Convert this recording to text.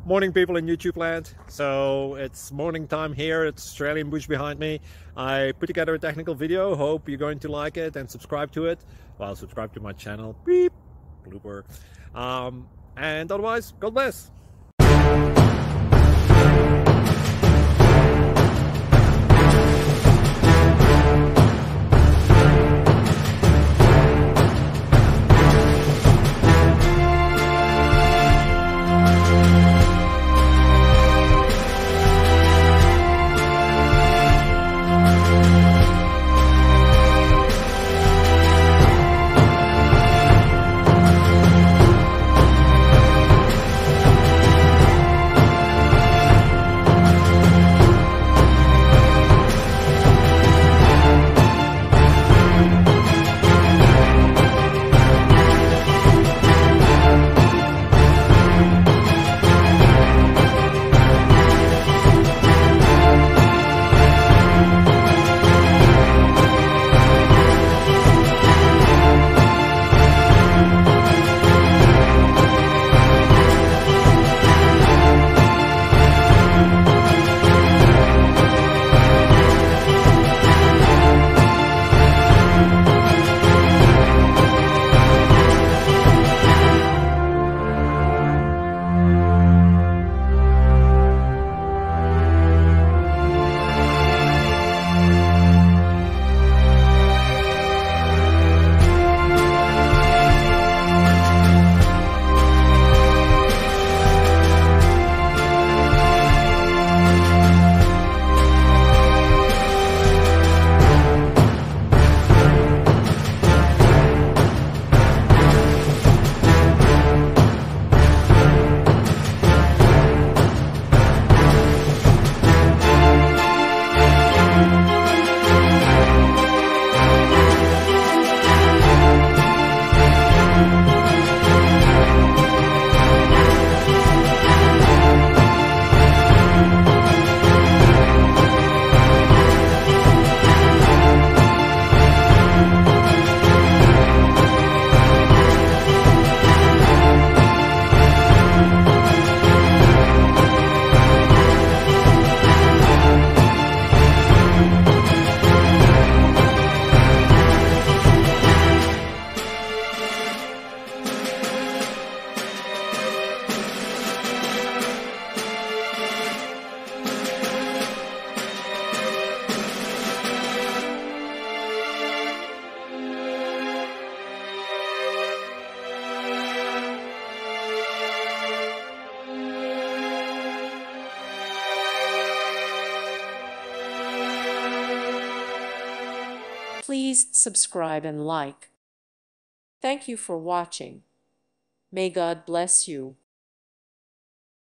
Morning, people in YouTube land. So it's morning time here. It's Australian bush behind me. I put together a technical video. Hope you're going to like it and subscribe to it. Well, subscribe to my channel. Beep. Blooper. And otherwise, God bless. Please subscribe and like. Thank you for watching. May God bless you.